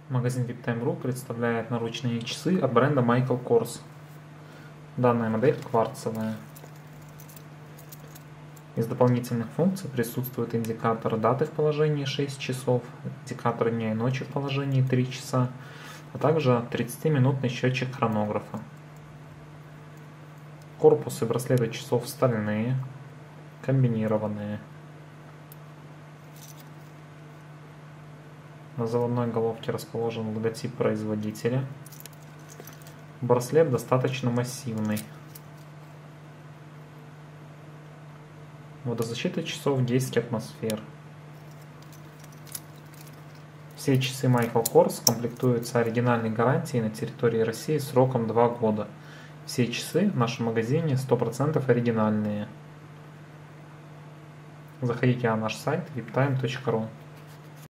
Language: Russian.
Магазин VIPTime.ru представляет наручные часы от бренда Michael Kors. Данная модель кварцевая. Из дополнительных функций присутствует индикатор даты в положении 6 часов, индикатор дня и ночи в положении 3 часа, а также 30-минутный счетчик хронографа. Корпус и браслеты часов стальные, комбинированные. На заводной головке расположен логотип производителя. Браслет достаточно массивный. Водозащита часов 10 атмосфер. Все часы Michael Kors комплектуются оригинальной гарантией на территории России сроком 2 года. Все часы в нашем магазине 100% оригинальные. Заходите на наш сайт viptime.ru.